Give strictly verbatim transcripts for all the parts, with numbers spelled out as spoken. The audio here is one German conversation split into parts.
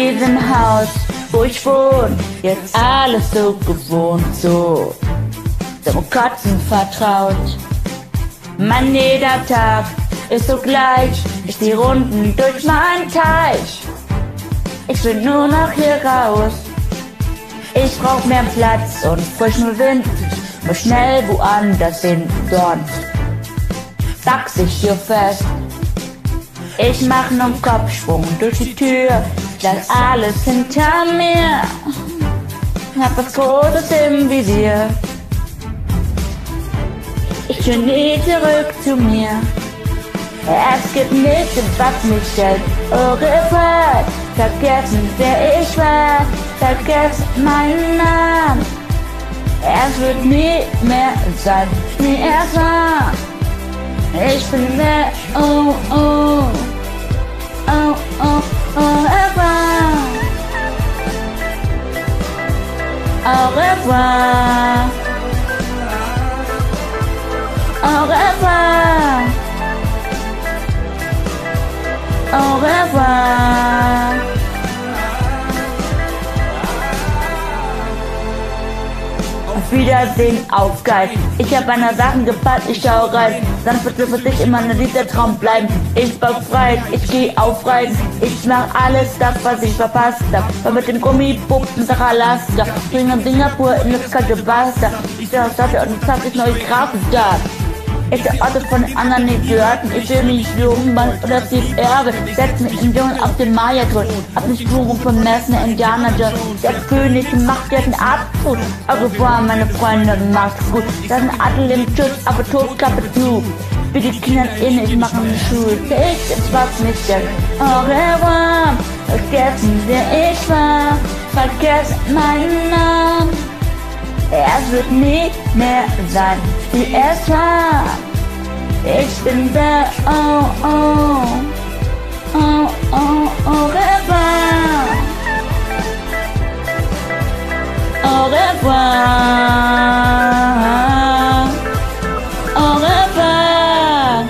diesem Haus, wo ich wohne, jetzt alles so gewohnt, so zum Kotzen vertraut. Mein jeder Tag ist so gleich, ich die Runden durch meinen Teich. Ich will nur noch hier raus, ich brauch mehr Platz und frischen Wind, muss schnell woanders hin, sonst dachs ich hier fest. Ich mach nen Kopfsprung durch die Tür, lass alles hinter mir, hab was Großes im Visier. Ich will nie zurück zu mir, es gibt nichts, was mich stellt. Au revoir, vergessen wer ich war, vergessen meinen Namen. Es wird nie mehr sein, wie es war. Ich bin wer, oh, oh, oh, oh, au revoir, au revoir, au revoir, au revoir. Auf Wiedersehen, auf Geist. Ich hab meine Sachen gepackt, ich schau rein. Dann wird für dich immer nur dieser Traum bleiben. Ich baue frei, ich geh auf Reisen. Ich mach alles das, was ich verpasst hab. War mit dem Gummipuppen nach Alaska. Bring nach Singapur in das kalte Wasser. Ich seh aus Stadt und zack ist neue Kraft da. Ich der Orte von den anderen nicht gehörten. Ich will mich jungen Mann oder das Erbe. Setz mich in Dschungel auf den Maya-Thron. Ab nicht Führung von Messen, Indianer John. Der König macht jetzt einen Abzug. Au revoir, meine Freunde, macht's gut. Das ist ein Adel im Schutz, aber Todklappe zu. Für die Kinder in, ich mache eine Schule. Ich jetzt was mich denn. Au revoir, vergessen wer ich war. Vergessen meinen Namen. Es wird nie mehr sein, wie es war. Ich bin der, oh, oh, oh, oh, au revoir, au revoir, au revoir.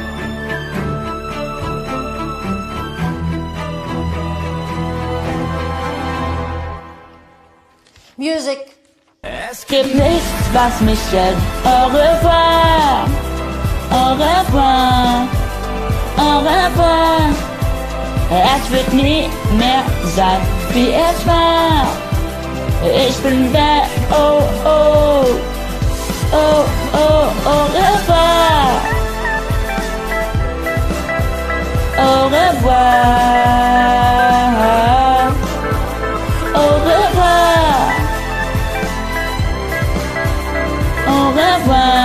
Music. Es gibt nichts, was mich hält. Au revoir, au revoir, au revoir. Es wird nie mehr sein, wie es war. Ich bin wer, oh, oh, oh, oh, au revoir, au revoir, au revoir. Au revoir.